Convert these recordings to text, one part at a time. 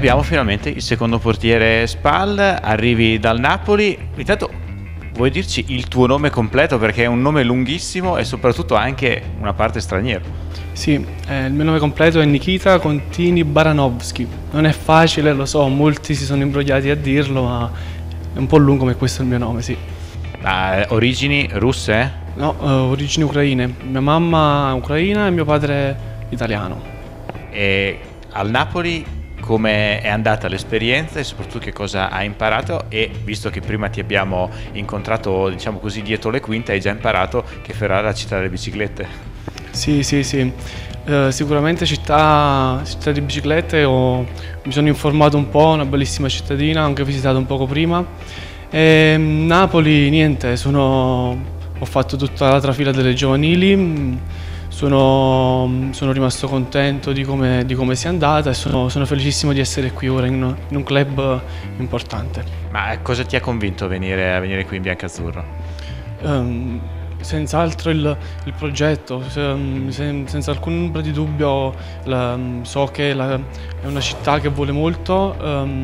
abbiamo finalmente il secondo portiere SPAL, arrivi dal Napoli. Intanto vuoi dirci il tuo nome completo, perché è un nome lunghissimo e soprattutto anche una parte straniero. Sì, il mio nome completo è Nikita Contini Baranovsky. Non è facile, lo so, molti si sono imbrogliati a dirlo, ma è un po' lungo, ma questo è il mio nome, sì. Origini russe? No, origini ucraine. Mia mamma è ucraina e mio padre italiano. E al Napoli come è andata l'esperienza e soprattutto che cosa hai imparato? E visto che prima ti abbiamo incontrato, diciamo così, dietro le quinte, hai già imparato che Ferrara è la città delle biciclette. Sì. Sicuramente città di biciclette, mi sono informato un po', una bellissima cittadina, ho anche visitato un poco prima. E Napoli, niente, ho fatto tutta la trafila delle giovanili. Sono rimasto contento di come sia andata e sono felicissimo di essere qui ora in un club importante. Ma cosa ti ha convinto a venire qui in biancazzurro? Senz'altro il progetto, senza alcun ombra di dubbio, so che è una città che vuole molto,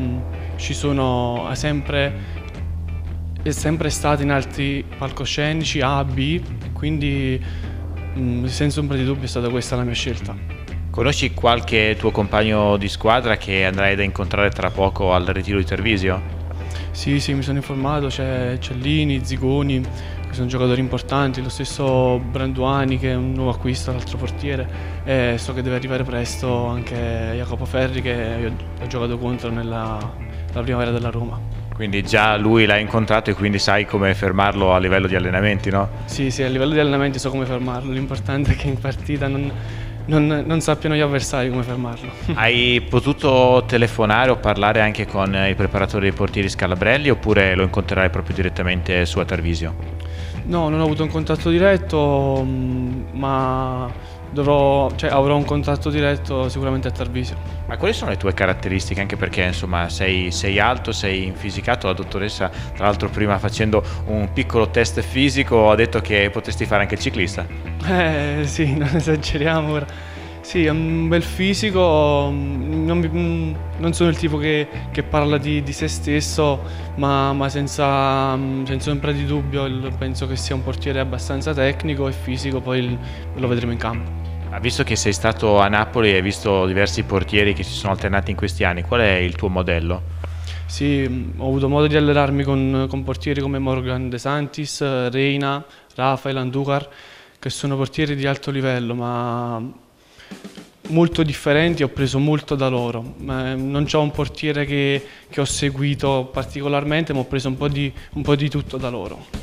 è sempre stata in altri palcoscenici A, B, quindi senza ombra di dubbio è stata questa la mia scelta. Conosci qualche tuo compagno di squadra che andrai ad incontrare tra poco al ritiro di Treviso? Sì, mi sono informato, c'è Cellini, Zigoni, che sono giocatori importanti, lo stesso Branduani che è un nuovo acquisto, l'altro portiere, e so che deve arrivare presto anche Jacopo Ferri che ho giocato contro nella primavera della Roma. Quindi già lui l'hai incontrato e quindi sai come fermarlo a livello di allenamenti, no? Sì, a livello di allenamenti so come fermarlo, l'importante è che in partita non sappiano gli avversari come fermarlo. Hai potuto telefonare o parlare anche con i preparatori dei portieri Scalabrelli oppure lo incontrerai proprio direttamente su a Tarvisio? No, non ho avuto un contatto diretto, ma avrò un contatto diretto sicuramente a Tarvisio. Ma quali sono le tue caratteristiche? Anche perché insomma sei alto, sei infisicato, la dottoressa tra l'altro prima facendo un piccolo test fisico ha detto che potresti fare anche il ciclista. Sì, non esageriamo ora. Sì, è un bel fisico, non sono il tipo che parla di se stesso, ma senza ombra di dubbio penso che sia un portiere abbastanza tecnico e fisico, poi lo vedremo in campo. Ma visto che sei stato a Napoli e hai visto diversi portieri che si sono alternati in questi anni, qual è il tuo modello? Sì, ho avuto modo di allenarmi con portieri come Morgan De Santis, Reina, Rafael Andújar, che sono portieri di alto livello, ma molto differenti, ho preso molto da loro. Non c'ho un portiere che ho seguito particolarmente, ma ho preso un po' di tutto da loro.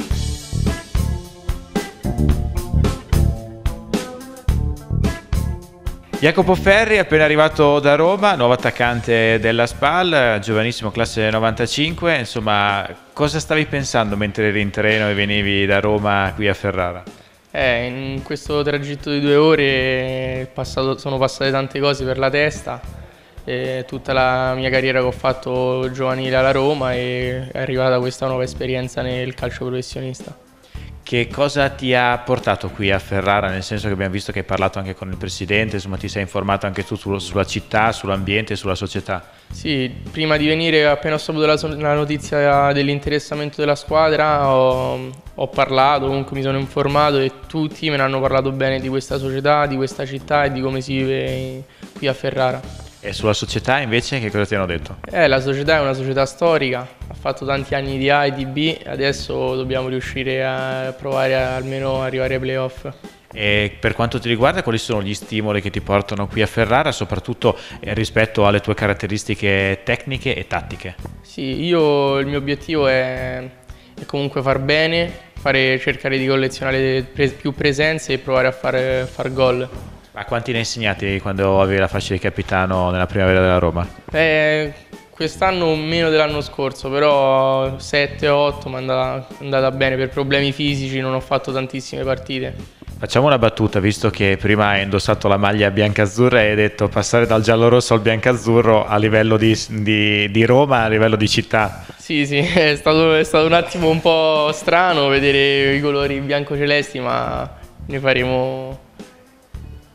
Jacopo Ferri, appena arrivato da Roma, nuovo attaccante della SPAL, giovanissimo, classe 95, insomma, cosa stavi pensando mentre eri in treno e venivi da Roma qui a Ferrara? In questo tragitto di 2 ore sono passate tante cose per la testa, tutta la mia carriera che ho fatto giovanile alla Roma e è arrivata questa nuova esperienza nel calcio professionista. Che cosa ti ha portato qui a Ferrara? Nel senso che abbiamo visto che hai parlato anche con il presidente, insomma ti sei informato anche tu sulla città, sull'ambiente e sulla società. Sì, prima di venire, appena ho saputo la notizia dell'interessamento della squadra, ho parlato, comunque mi sono informato e tutti me ne hanno parlato bene di questa società, di questa città e di come si vive qui a Ferrara. E sulla società invece che cosa ti hanno detto? La società è una società storica, ha fatto tanti anni di A e di B, adesso dobbiamo riuscire a provare almeno arrivare ai playoff. E per quanto ti riguarda, quali sono gli stimoli che ti portano qui a Ferrara, soprattutto rispetto alle tue caratteristiche tecniche e tattiche? Sì, il mio obiettivo è comunque far bene, cercare di collezionare più presenze e provare a far gol. Ma quanti ne hai insegnati quando avevi la fascia di capitano nella primavera della Roma? Quest'anno meno dell'anno scorso, però 7-8 mi è andata bene. Per problemi fisici non ho fatto tantissime partite. Facciamo una battuta, visto che prima hai indossato la maglia biancazzurra e hai detto passare dal giallo-rosso al biancazzurro a livello di Roma, a livello di città. Sì, è stato un attimo un po' strano vedere i colori bianco-celesti, ma ne faremo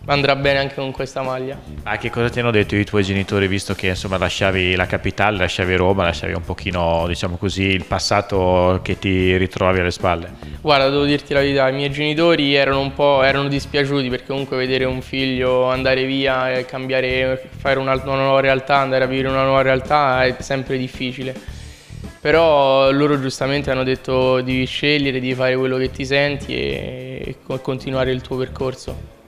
andrà bene anche con questa maglia. Ma che cosa ti hanno detto i tuoi genitori, visto che insomma lasciavi la capitale, lasciavi Roma, lasciavi un pochino, diciamo così, il passato che ti ritrovavi alle spalle? Guarda, devo dirti la verità, i miei genitori erano dispiaciuti, perché comunque vedere un figlio andare via e cambiare, fare una nuova realtà, andare a vivere una nuova realtà è sempre difficile. Però loro giustamente hanno detto devi scegliere, devi fare quello che ti senti e continuare il tuo percorso.